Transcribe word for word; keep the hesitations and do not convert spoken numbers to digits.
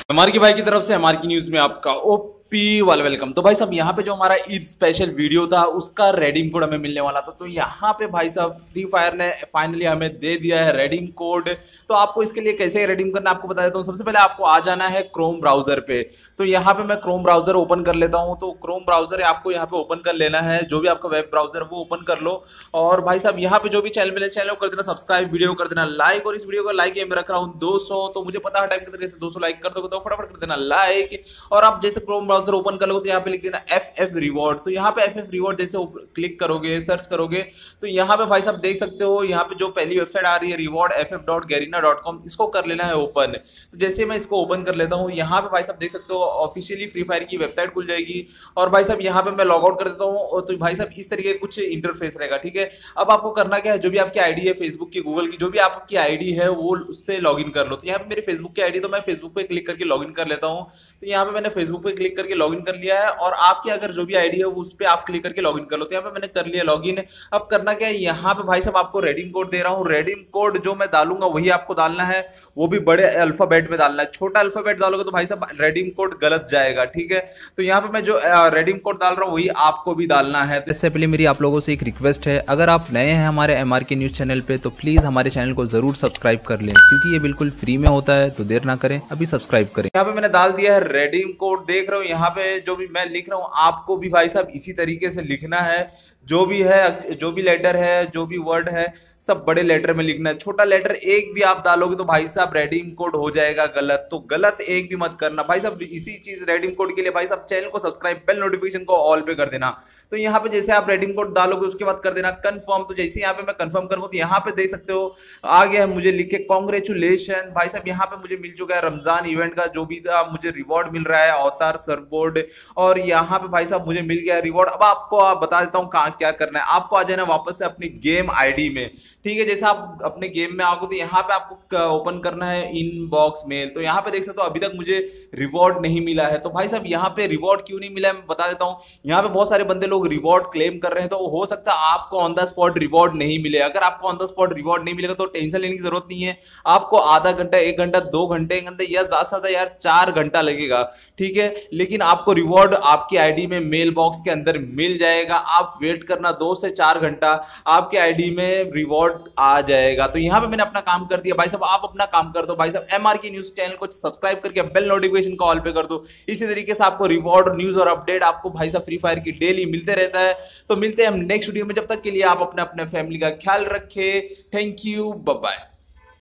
हमारी भाई की तरफ से हमारी की न्यूज में आपका ओपी वाला वेलकम। तो भाई साहब यहाँ पे जो हमारा ईद स्पेशल वीडियो था उसका रेडीम कोड हमें मिलने वाला था। तो यहाँ पे भाई साहब फ्री फायर ने फाइनली हमें दे दिया है रेडीम कोड। तो आपको इसके लिए कैसे रेडीम करना है आपको बता देता हूँ। सबसे पहले आपको आ जाना है क्रोम ब्राउजर पे। तो यहाँ पे मैं क्रोम ब्राउजर ओपन कर लेता हूँ। तो क्रोम ब्राउजर आपको यहाँ पे ओपन कर लेना है, जो भी आपका वेब ब्राउजर वो ओपन कर लो। और भाई साहब यहाँ पे जो भी चैनल मिले चैनल को कर देना सब्सक्राइब, वीडियो कर देना लाइक। और इस वीडियो को लाइक में रख रहा हूँ दो सौ, तो मुझे पता है टाइम के तरीके से दो सौ लाइक कर दोगे तो फटाफट कर देना लाइक। और आप जैसे क्रोम ब्राउजर ओपन कर लोगे तो यहाँ पे लिख देना एफ एफ रिवॉर्ड। तो यहाँ पे एफ एफ रिवॉर्ड जैसे क्लिक करोगे, सर्च करोगे तो यहाँ पे भाई साहब देख सकते हो, यहाँ पे जो पहली वेबसाइट आ रही है reward F F dot Garena dot com, इसको कर लेना है ओपन। तो जैसे मैं इसको ओपन कर लेता हूँ, यहाँ पे भाई साहब देख सकते हो ऑफिशियली फ्री फायर की वेबसाइट खुल जाएगी। और भाई साहब यहाँ पे मैं लॉग आउट कर देता हूँ। तो भाई साहब इस तरीके कुछ इंटरफेस रहेगा, ठीक है। अब आपको करना क्या है, जो भी आपकी आईडी है फेसबुक की, गूगल की, जो भी आपकी आईडी है वो उससे लॉगिन कर लो। तो यहाँ पे मेरी फेसबुक की आईडी, तो मैं फेसबुक पे क्लिक करके लॉगिन कर लेता हूँ। तो यहाँ पे मैंने फेसबुक पे क्लिक करके लॉगिन कर लिया है। और आपकी अगर जो भी आईडी है उस पे आप क्लिक करके लॉगिन कर लो। तो यहाँ पे मैंने कर लिया लॉगिन। अब करना क्या है, यहाँ पे भाई साहब आपको रेडीम कोड दे रहा हूँ। रेडीम कोड जो मैं डालूंगा वही आपको डालना है, वो भी बड़े अल्फाबेट में डालना है। छोटा अल्फाबेट डालोगे तो भाई साहब रेडीम कोड गलत जाएगा, ठीक है। तो यहाँ पे मैं जो रेडीम कोड डाल रहा हूँ वही आपको भी डालना है। इससे पहले मेरी आप लोगों से एक रिक्वेस्ट है, अगर आप नए हैं हमारे एम आर के न्यूज़ चैनल पे तो प्लीज़ हमारे चैनल को ज़रूर सब्सक्राइब कर लें, क्योंकि ये बिल्कुल फ्री में होता है। तो देर ना करें, अभी सब्सक्राइब करें। यहाँ पे मैंने डाल दिया है रेडीम कोड, देख रहे हो यहाँ पे जो भी मैं लिख रहा हूँ आपको भी भाई साहब इसी तरीके से लिखना है। जो भी है, जो भी लेटर है, जो भी वर्ड है, सब बड़े लेटर में लिखना है। छोटा लेटर एक भी आप डालोगे तो भाई साहब रेडीम कोड हो जाएगा गलत। तो गलत एक भी मत करना भाई साहब। इसी चीज रेडीम कोड के लिए भाई साहब चैनल को सब्सक्राइब, बेल नोटिफिकेशन को ऑल पे कर देना। तो यहाँ पे जैसे आप रेडीम कोड डालोगे उसके बाद कर देना कंफर्म। तो जैसे यहाँ पे मैं कंफर्म करूंगा तो यहाँ पे देख सकते हो आ गया है मुझे लिख के कॉन्ग्रेचुलेशन। भाई साहब यहाँ पे मुझे मिल चुका है रमजान इवेंट का जो भी था, मुझे रिवॉर्ड मिल रहा है अवतार सर्फबोर्ड। और यहाँ पे भाई साहब मुझे मिल गया है रिवॉर्ड। अब आपको आप बता देता हूँ कहाँ क्या करना है। आपको आ जाना वापस से अपनी गेम आईडी में, ठीक है। जैसे आप अपने गेम में आओगे तो यहाँ पे आपको ओपन करना है इनबॉक्स मेल। तो यहाँ पे देख सकते हो अभी तक मुझे रिवॉर्ड नहीं मिला है। तो भाई साहब यहाँ पे रिवॉर्ड क्यों नहीं मिला है मैं बता देता हूँ। यहाँ पे बहुत सारे बंदे लोग रिवॉर्ड क्लेम कर रहे हैं, तो हो सकता है आपको ऑन द स्पॉट रिवॉर्ड नहीं मिले। अगर आपको ऑन द स्पॉट रिवॉर्ड नहीं मिलेगा तो टेंशन लेने की जरूरत नहीं है। आपको आधा घंटा, एक घंटा, दो घंटे, एक घंटे या ज्यादा से ज्यादा यार चार घंटा लगेगा, ठीक है। लेकिन आपको रिवॉर्ड आपकी आईडी में मेल बॉक्स के अंदर मिल जाएगा। आप वेट करना दो से चार घंटा, आपके आईडी में रिवॉर्ड आ जाएगा। तो यहाँ पे मैंने अपना काम कर दिया। भाई साहब आप अपना काम कर दो। भाई साहब एमआर की न्यूज चैनल को सब्सक्राइब करके बेल नोटिफिकेशन को ऑल पे कर दो। इसी तरीके से आपको रिवॉर्ड, न्यूज और अपडेट आपको भाई साहब फ्री फायर की डेली मिलते रहता है। तो मिलते हैं हम नेक्स्ट वीडियो में। जब तक के लिए आप अपने अपने फैमिली का ख्याल रखें। Thank you, bye bye.